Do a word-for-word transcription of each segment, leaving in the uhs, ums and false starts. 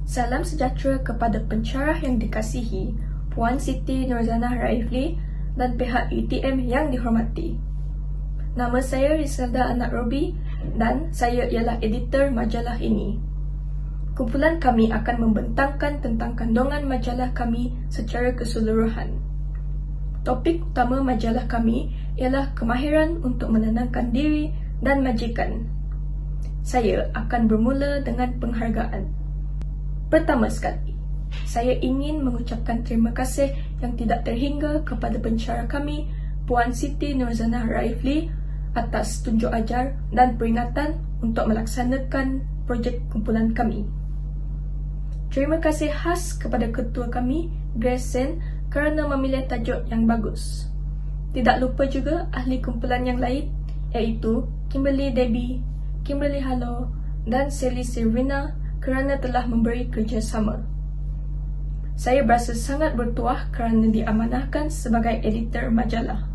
Salam sejahtera kepada pencarah yang dikasihi, Puan Siti Nurzana Raifli dan pihak U T M yang dihormati. Nama saya Rizalda Anak Robi dan saya ialah editor majalah ini. Kumpulan kami akan membentangkan tentang kandungan majalah kami secara keseluruhan. Topik utama majalah kami ialah kemahiran untuk menenangkan diri dan majikan. Saya akan bermula dengan penghargaan. Pertama sekali, saya ingin mengucapkan terima kasih yang tidak terhingga kepada pencara kami, Puan Siti Nurzana Raifli, atas tunjuk ajar dan peringatan untuk melaksanakan projek kumpulan kami. Terima kasih khas kepada ketua kami, Grace Sen, kerana memilih tajuk yang bagus. Tidak lupa juga ahli kumpulan yang lain, iaitu Kimberly Debbie, Kimberly Halo dan Sally Silvina kerana telah memberi kerjasama. Saya berasa sangat bertuah kerana diamanahkan sebagai editor majalah.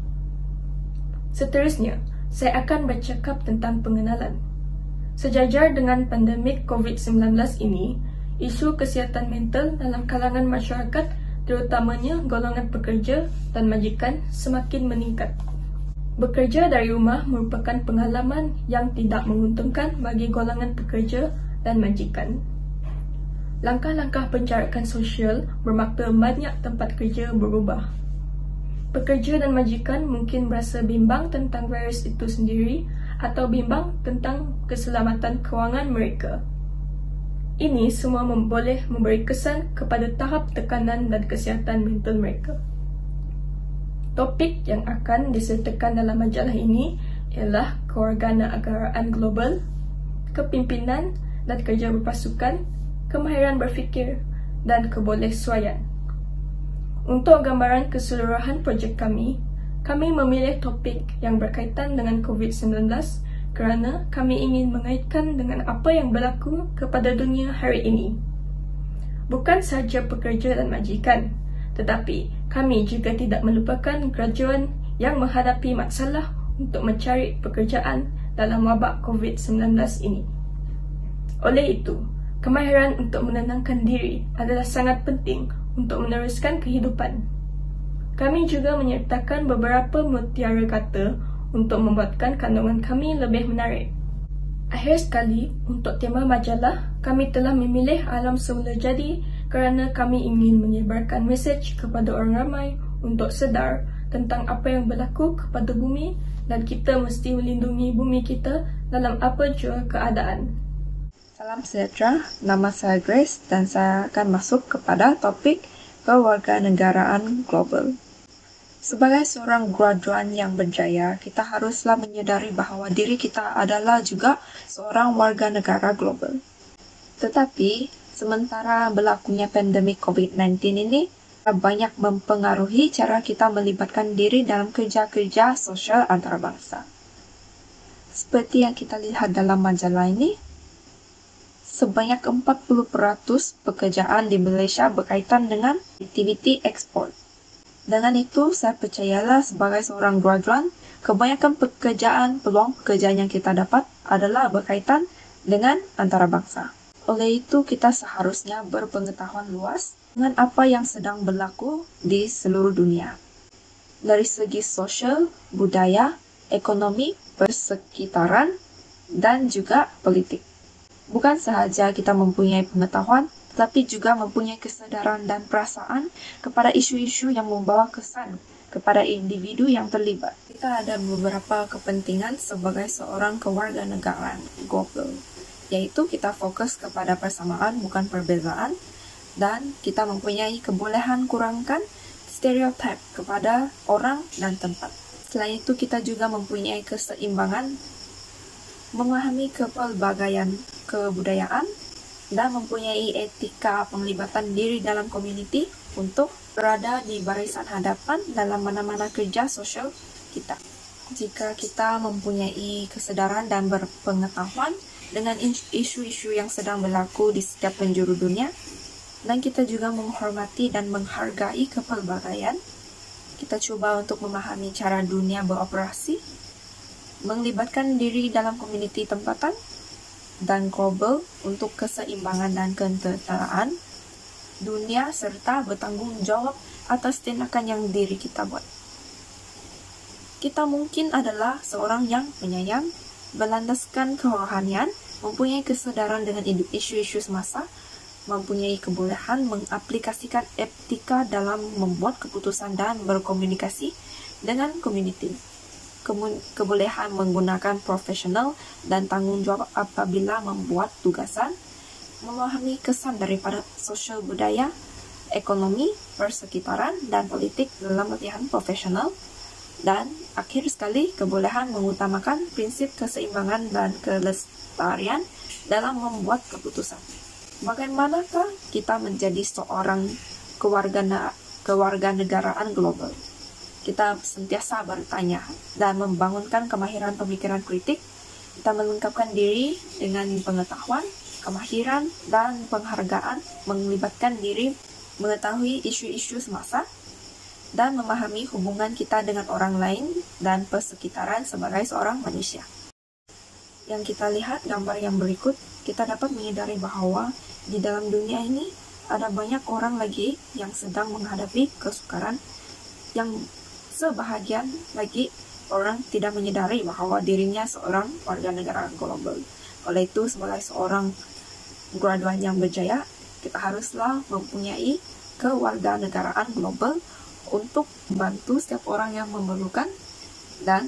Seterusnya, saya akan bercakap tentang pengenalan. Sejajar dengan pandemik COVID sembilan belas ini, isu kesihatan mental dalam kalangan masyarakat, terutamanya golongan pekerja dan majikan, semakin meningkat. Bekerja dari rumah merupakan pengalaman yang tidak menguntungkan bagi golongan pekerja dan majikan. Langkah-langkah pencarakan sosial bermakna banyak tempat kerja berubah. Pekerja dan majikan mungkin berasa bimbang tentang virus itu sendiri atau bimbang tentang keselamatan kewangan mereka. Ini semua mem- boleh memberi kesan kepada tahap tekanan dan kesihatan mental mereka. Topik yang akan disertakan dalam majalah ini ialah kewarganegaraan global, kepimpinan dan kerja berpasukan, kemahiran berfikir dan kebolehsuaian. Untuk gambaran keseluruhan projek kami, kami memilih topik yang berkaitan dengan COVID sembilan belas kerana kami ingin mengaitkan dengan apa yang berlaku kepada dunia hari ini. Bukan sahaja pekerja dan majikan, tetapi kami juga tidak melupakan graduan yang menghadapi masalah untuk mencari pekerjaan dalam wabak COVID sembilan belas ini. Oleh itu, kemahiran untuk menenangkan diri adalah sangat penting untuk meneruskan kehidupan. Kami juga menyertakan beberapa mutiara kata untuk membuatkan kandungan kami lebih menarik. Akhir sekali, untuk tema majalah, kami telah memilih alam semula jadi kerana kami ingin menyebarkan mesej kepada orang ramai untuk sedar tentang apa yang berlaku kepada bumi dan kita mesti melindungi bumi kita dalam apa jua keadaan. Salam sejahtera, nama saya Grace dan saya akan masuk kepada topik kewarganegaraan global. Sebagai seorang graduan yang berjaya, kita haruslah menyadari bahawa diri kita adalah juga seorang warga negara global. Tetapi, sementara berlakunya pandemik COVID sembilan belas ini, banyak mempengaruhi cara kita melibatkan diri dalam kerja-kerja sosial antarabangsa. Seperti yang kita lihat dalam majalah ini, sebanyak empat puluh peratus pekerjaan di Malaysia berkaitan dengan aktiviti ekspor. Dengan itu, saya percayalah sebagai seorang graduan, kebanyakan pekerjaan, peluang pekerjaan yang kita dapat adalah berkaitan dengan antarabangsa. Oleh itu, kita seharusnya berpengetahuan luas dengan apa yang sedang berlaku di seluruh dunia. Dari segi sosial, budaya, ekonomi, persekitaran, dan juga politik. Bukan sahaja kita mempunyai pengetahuan, tetapi juga mempunyai kesedaran dan perasaan kepada isu-isu yang membawa kesan kepada individu yang terlibat. Kita ada beberapa kepentingan sebagai seorang kewarganegaraan global, yaitu kita fokus kepada persamaan bukan perbezaan, dan kita mempunyai kebolehan kurangkan stereotip kepada orang dan tempat. Selain itu, kita juga mempunyai keseimbangan, memahami kepelbagaian kebudayaan, dan mempunyai etika penglibatan diri dalam komuniti untuk berada di barisan hadapan dalam mana-mana kerja sosial kita. Jika kita mempunyai kesedaran dan berpengetahuan dengan isu-isu yang sedang berlaku di setiap penjuru dunia, dan kita juga menghormati dan menghargai kepelbagaian, kita cuba untuk memahami cara dunia beroperasi, melibatkan diri dalam komuniti tempatan, dan global untuk keseimbangan dan ketenteraan dunia serta bertanggung jawab atas tindakan yang diri kita buat. Kita mungkin adalah seorang yang penyayang, berlandaskan kerohanian, mempunyai kesadaran dengan isu-isu semasa, mempunyai kebolehan mengaplikasikan etika dalam membuat keputusan dan berkomunikasi dengan komuniti, kebolehan menggunakan profesional dan tanggung jawab apabila membuat tugasan, memahami kesan daripada sosial budaya, ekonomi, persekitaran, dan politik dalam latihan profesional, dan akhir sekali kebolehan mengutamakan prinsip keseimbangan dan kelestarian dalam membuat keputusan. Bagaimanakah kita menjadi seorang kewargana, kewarganegaraan global? Kita sentiasa bertanya dan membangunkan kemahiran pemikiran kritik. Kita melengkapkan diri dengan pengetahuan, kemahiran, dan penghargaan, melibatkan diri mengetahui isu-isu semasa, dan memahami hubungan kita dengan orang lain dan persekitaran sebagai seorang manusia. Yang kita lihat gambar yang berikut, kita dapat menyadari bahwa di dalam dunia ini ada banyak orang lagi yang sedang menghadapi kesukaran, yang sebahagian lagi orang tidak menyadari bahwa dirinya seorang warga negara global. Oleh itu, sebagai seorang graduan yang berjaya, kita haruslah mempunyai kewarganegaraan global untuk membantu setiap orang yang memerlukan dan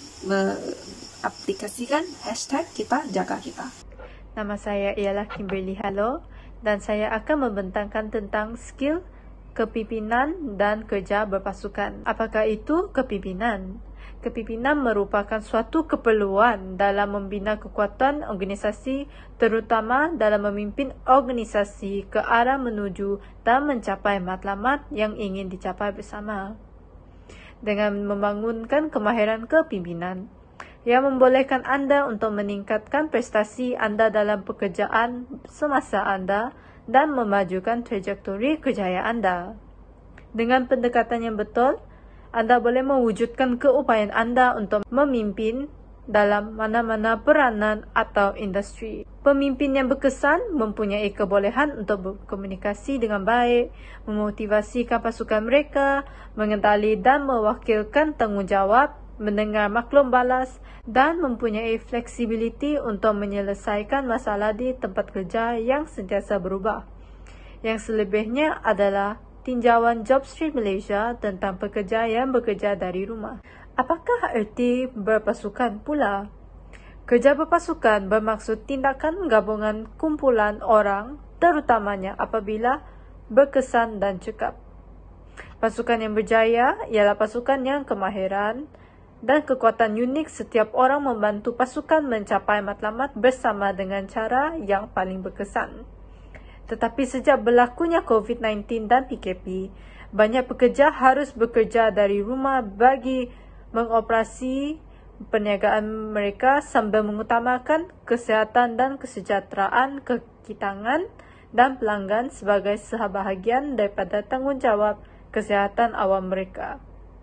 mengaplikasikan hashtag kita jaga kita. Nama saya ialah Kimberly Halo dan saya akan membentangkan tentang skill kepimpinan dan kerja berpasukan. Apakah itu kepimpinan? Kepimpinan merupakan suatu keperluan dalam membina kekuatan organisasi, terutama dalam memimpin organisasi ke arah menuju dan mencapai matlamat yang ingin dicapai bersama. Dengan membangunkan kemahiran kepimpinan, yang membolehkan anda untuk meningkatkan prestasi anda dalam pekerjaan semasa anda dan memajukan trajektori kerjaya anda. Dengan pendekatan yang betul, anda boleh mewujudkan keupayaan anda untuk memimpin dalam mana-mana peranan atau industri. Pemimpin yang berkesan mempunyai kebolehan untuk berkomunikasi dengan baik, memotivasikan pasukan mereka, mengendali dan mewakilkan tanggungjawab, mendengar maklum balas, dan mempunyai fleksibiliti untuk menyelesaikan masalah di tempat kerja yang sentiasa berubah. Yang selebihnya adalah tinjauan Jobstreet Malaysia tentang pekerja yang bekerja dari rumah. Apakah erti berpasukan pula? Kerja berpasukan bermaksud tindakan gabungan kumpulan orang, terutamanya apabila berkesan dan cekap. Pasukan yang berjaya ialah pasukan yang kemahiran dan kekuatan unik setiap orang membantu pasukan mencapai matlamat bersama dengan cara yang paling berkesan. Tetapi sejak berlakunya COVID sembilan belas dan P K P, banyak pekerja harus bekerja dari rumah bagi mengoperasi perniagaan mereka sambil mengutamakan kesihatan dan kesejahteraan kekitangan dan pelanggan sebagai sebahagian daripada tanggungjawab kesihatan awam mereka.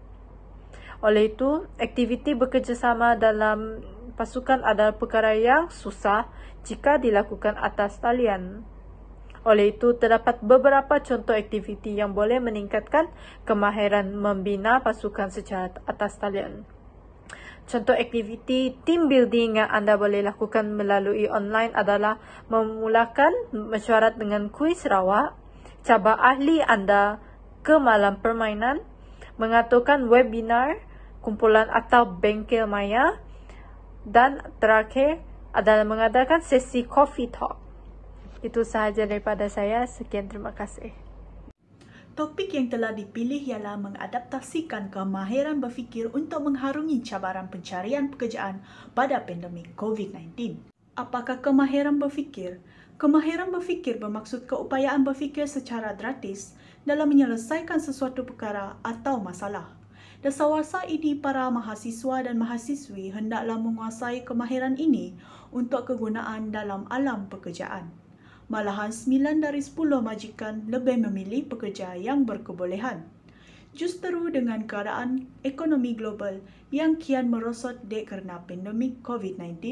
Oleh itu, aktiviti bekerjasama dalam pasukan adalah perkara yang susah jika dilakukan atas talian. Oleh itu, terdapat beberapa contoh aktiviti yang boleh meningkatkan kemahiran membina pasukan secara atas talian. Contoh aktiviti team building yang anda boleh lakukan melalui online adalah memulakan mesyuarat dengan kuis rawak, cabar ahli anda ke malam permainan, mengaturkan webinar, kumpulan atau bengkel maya, dan terakhir adalah mengadakan sesi coffee talk. Itu sahaja daripada saya. Sekian, terima kasih. Topik yang telah dipilih ialah mengadaptasikan kemahiran berfikir untuk mengharungi cabaran pencarian pekerjaan pada pandemik COVID sembilan belas. Apakah kemahiran berfikir? Kemahiran berfikir bermaksud keupayaan berfikir secara drastis dalam menyelesaikan sesuatu perkara atau masalah. Dasarwasa ini, para mahasiswa dan mahasiswi hendaklah menguasai kemahiran ini untuk kegunaan dalam alam pekerjaan. Malahan sembilan dari sepuluh majikan lebih memilih pekerja yang berkebolehan. Justeru dengan keadaan ekonomi global yang kian merosot dek kerana pandemik COVID sembilan belas,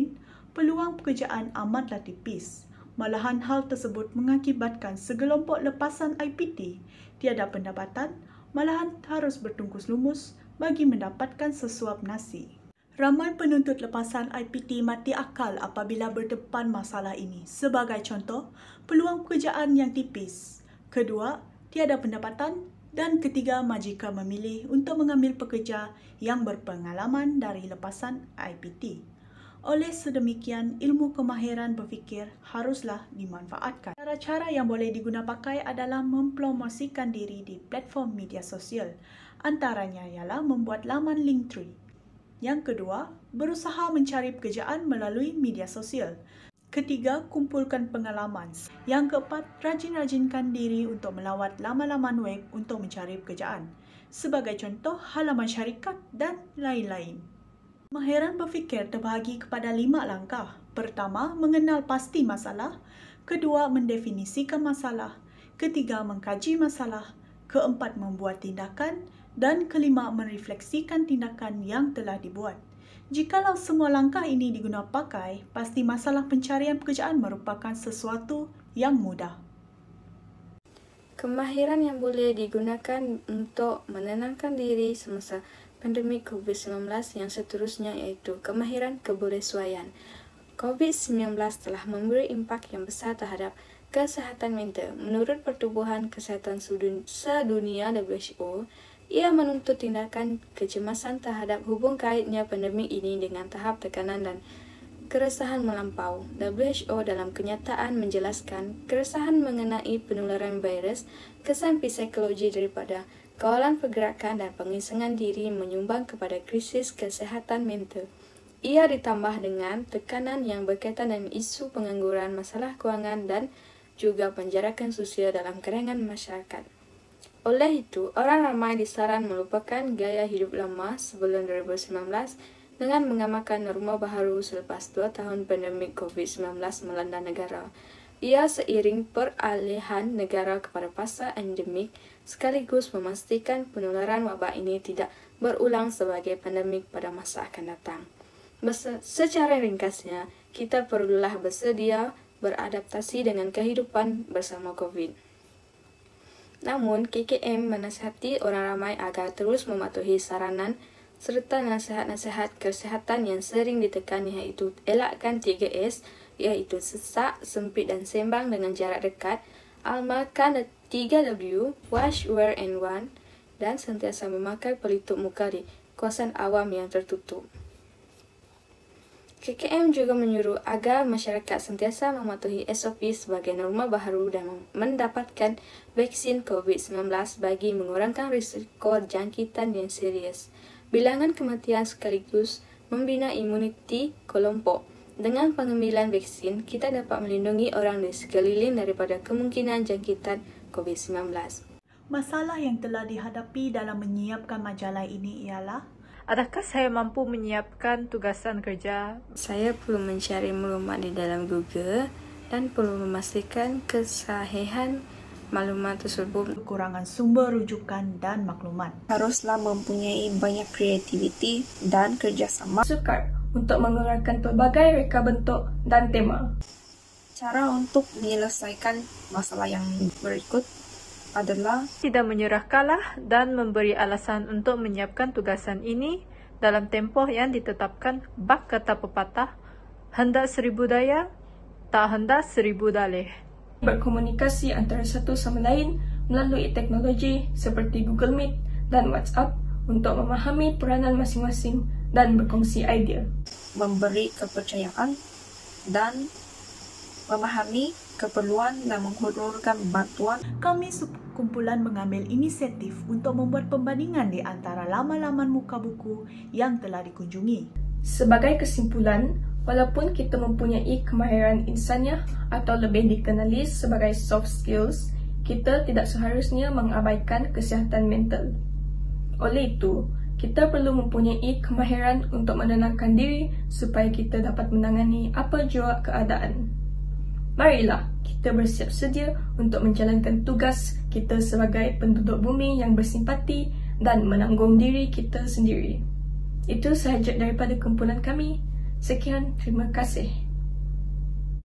peluang pekerjaan amatlah tipis. Malahan hal tersebut mengakibatkan segelompok lepasan I P T tiada pendapatan, malahan harus bertungkus lumus bagi mendapatkan sesuap nasi. Ramai penuntut lepasan I P T mati akal apabila berdepan masalah ini. Sebagai contoh, peluang pekerjaan yang tipis. Kedua, tiada pendapatan. Dan ketiga, majikan memilih untuk mengambil pekerja yang berpengalaman dari lepasan I P T. Oleh sedemikian, ilmu kemahiran berfikir haruslah dimanfaatkan. Cara-cara yang boleh diguna pakai adalah mempromosikan diri di platform media sosial. Antaranya ialah membuat laman Linktree. Yang kedua, berusaha mencari pekerjaan melalui media sosial. Ketiga, kumpulkan pengalaman. Yang keempat, rajin-rajinkan diri untuk melawat laman-laman web untuk mencari pekerjaan. Sebagai contoh, halaman syarikat dan lain-lain. Kemahiran berfikir terbahagi kepada lima langkah. Pertama, mengenal pasti masalah. Kedua, mendefinisikan masalah. Ketiga, mengkaji masalah. Keempat, membuat tindakan. Dan kelima, merefleksikan tindakan yang telah dibuat. Jikalau semua langkah ini diguna pakai, pasti masalah pencarian pekerjaan merupakan sesuatu yang mudah. Kemahiran yang boleh digunakan untuk menenangkan diri semasa pandemik covid sembilan belas yang seterusnya iaitu kemahiran kebersesuaian. covid sembilan belas telah memberi impak yang besar terhadap kesihatan mental. Menurut Pertubuhan Kesihatan Sedunia W H O, ia menuntut tindakan kecemasan terhadap hubung kaitnya pandemik ini dengan tahap tekanan dan keresahan melampau. W H O dalam kenyataan menjelaskan keresahan mengenai penularan virus, kesan psikologi daripada kawalan pergerakan dan pengisengan diri menyumbang kepada krisis kesihatan mental. Ia ditambah dengan tekanan yang berkaitan dengan isu pengangguran, masalah kewangan dan juga penjarakan sosial dalam kalangan masyarakat. Oleh itu, orang ramai disaran melupakan gaya hidup lama sebelum dua ribu sembilan belas dengan mengamalkan norma baharu selepas dua tahun pandemik covid sembilan belas melanda negara. Ia seiring peralihan negara kepada fasa endemik sekaligus memastikan penularan wabak ini tidak berulang sebagai pandemik pada masa akan datang. Secara ringkasnya, kita perlulah bersedia beradaptasi dengan kehidupan bersama COVID. Namun, K K M menasihati orang ramai agar terus mematuhi saranan serta nasihat-nasihat kesihatan yang sering ditekan iaitu elakkan tiga S iaitu sesak, sempit dan sembang dengan jarak dekat, amalkan tiga W, wash, wear and want dan sentiasa memakai pelitup muka di kawasan awam yang tertutup. K K M juga menyuruh agar masyarakat sentiasa mematuhi S O P sebagai norma baharu dan mendapatkan vaksin covid sembilan belas bagi mengurangkan risiko jangkitan yang serius. Bilangan kematian sekaligus membina imuniti kelompok. Dengan pengambilan vaksin, kita dapat melindungi orang di sekeliling daripada kemungkinan jangkitan covid sembilan belas. Masalah yang telah dihadapi dalam menyiapkan majalah ini ialah: adakah saya mampu menyiapkan tugasan kerja? Saya perlu mencari maklumat di dalam Google dan perlu memastikan kesahihan maklumat tersebut. Kekurangan sumber rujukan dan maklumat. Haruslah mempunyai banyak kreativiti dan kerjasama. Sukar untuk mengurangkan pelbagai reka bentuk dan tema. Cara untuk menyelesaikan masalah yang berikut adalah tidak menyerah kalah dan memberi alasan untuk menyiapkan tugasan ini dalam tempoh yang ditetapkan. Bak kata pepatah, hendak seribu daya, tak hendak seribu dalih. Berkomunikasi antara satu sama lain melalui teknologi seperti Google Meet dan WhatsApp untuk memahami peranan masing-masing dan berkongsi idea. Memberi kepercayaan dan memahami keperluan dan menghulurkan bantuan. Kami kumpulan mengambil inisiatif untuk membuat pembandingan di antara laman-laman muka buku yang telah dikunjungi. Sebagai kesimpulan, walaupun kita mempunyai kemahiran insaniah atau lebih dikenali sebagai soft skills, kita tidak seharusnya mengabaikan kesihatan mental. Oleh itu, kita perlu mempunyai kemahiran untuk menenangkan diri supaya kita dapat menangani apa jua keadaan. Marilah kita bersiap sedia untuk menjalankan tugas kita sebagai penduduk bumi yang bersimpati dan menanggung diri kita sendiri. Itu sahaja daripada kumpulan kami. Sekian, terima kasih.